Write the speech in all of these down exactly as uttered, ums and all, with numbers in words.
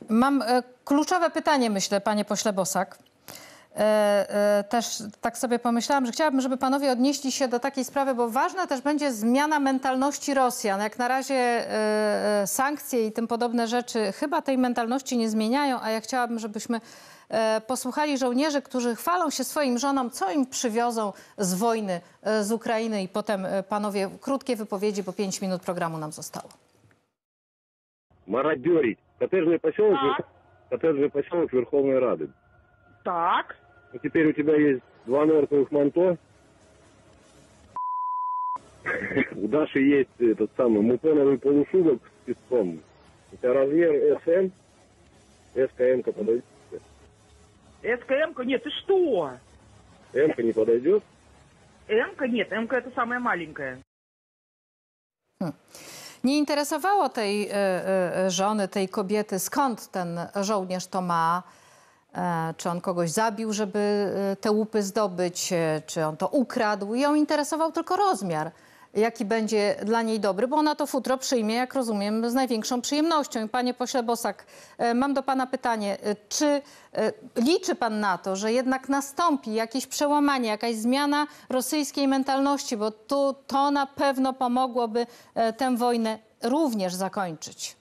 Mam e, kluczowe pytanie, myślę, panie pośle Bosak. E, e, też tak sobie pomyślałam, że chciałabym, żeby panowie odnieśli się do takiej sprawy, bo ważna też będzie zmiana mentalności Rosjan. Jak na razie e, e, sankcje i tym podobne rzeczy chyba tej mentalności nie zmieniają, a ja chciałabym, żebyśmy e, posłuchali żołnierzy, którzy chwalą się swoim żonom, co im przywiozą z wojny e, z Ukrainy i potem e, panowie krótkie wypowiedzi, bo pięć minut programu nam zostało. Мародерить. Коттеджный поселок, Так. коттеджный поселок Верховной Рады. Так. Ну, теперь у тебя есть два мертвых манто. У Даши есть этот самый мутоновый полушубок с песком. У тебя размер эс эм, СКМ-ка подойдет? СКМ-ка? Нет, ты что? М-ка не подойдет? М-ка? Нет, М-ка это самая маленькая. Hmm. Nie interesowało tej e, e, żony, tej kobiety, skąd ten żołnierz to ma, e, czy on kogoś zabił, żeby e, te łupy zdobyć, e, czy on to ukradł. Ją interesował tylko rozmiar, jaki będzie dla niej dobry, bo ona to futro przyjmie, jak rozumiem, z największą przyjemnością. I panie pośle Bosak, e, mam do pana pytanie, e, czy e, liczy pan na to, że jednak nastąpi jakieś przełamanie, jakaś zmiana rosyjskiej mentalności, bo tu to na pewno pomogłoby e, tę wojnę również zakończyć?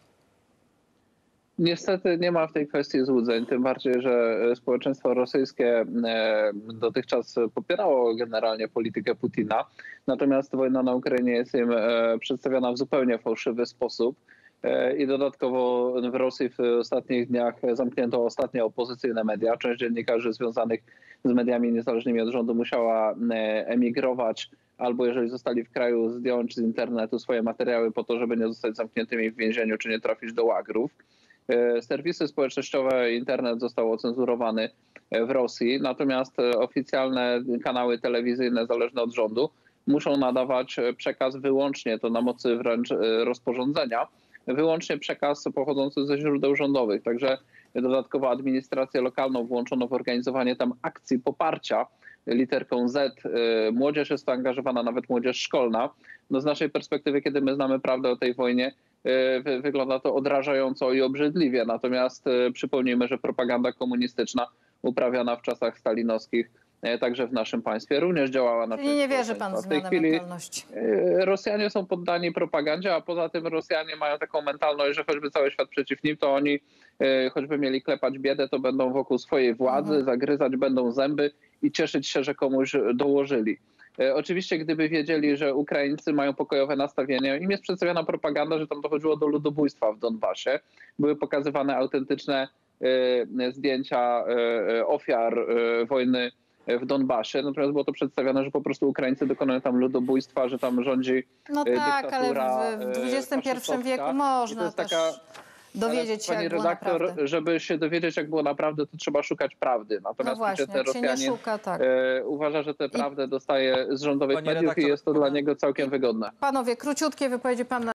Niestety nie ma w tej kwestii złudzeń, tym bardziej, że społeczeństwo rosyjskie dotychczas popierało generalnie politykę Putina, natomiast wojna na Ukrainie jest im przedstawiona w zupełnie fałszywy sposób i dodatkowo w Rosji w ostatnich dniach zamknięto ostatnie opozycyjne media. Część dziennikarzy związanych z mediami niezależnymi od rządu musiała emigrować, albo jeżeli zostali w kraju, zdjąć z internetu swoje materiały po to, żeby nie zostać zamkniętymi w więzieniu czy nie trafić do łagrów. Serwisy społecznościowe, internet został ocenzurowany w Rosji, natomiast oficjalne kanały telewizyjne zależne od rządu muszą nadawać przekaz wyłącznie, to na mocy wręcz rozporządzenia, wyłącznie przekaz pochodzący ze źródeł rządowych. Także dodatkowo administrację lokalną włączono w organizowanie tam akcji poparcia literką Z. Młodzież jest angażowana, nawet młodzież szkolna. No z naszej perspektywy, kiedy my znamy prawdę o tej wojnie, wygląda to odrażająco i obrzydliwie. Natomiast przypomnijmy, że propaganda komunistyczna uprawiana w czasach stalinowskich także w naszym państwie również działała na Czyli nie wierzy pan w tej zmianę chwili mentalności? Rosjanie są poddani propagandzie, a poza tym Rosjanie mają taką mentalność, że choćby cały świat przeciw nim, to oni choćby mieli klepać biedę, to będą wokół swojej władzy, mhm. zagryzać będą zęby i cieszyć się, że komuś dołożyli. Oczywiście, gdyby wiedzieli, że Ukraińcy mają pokojowe nastawienie, im jest przedstawiona propaganda, że tam dochodziło do ludobójstwa w Donbasie. Były pokazywane autentyczne zdjęcia ofiar wojny w Donbasie, natomiast było to przedstawione, że po prostu Ukraińcy dokonują tam ludobójstwa, że tam rządzi No tak, ale w dwudziestym pierwszym wieku można też taka... dowiedzieć się, pani jak było redaktor, naprawdę. Żeby się dowiedzieć, jak było naprawdę, to trzeba szukać prawdy. Natomiast no właśnie, ten jak się Rosjanin nie szuka, tak. e, uważa, że tę prawdę dostaje z rządowych Pani mediów redaktor, i jest to mogę... dla niego całkiem wygodne. Panowie, króciutkie wypowiedzi. Pan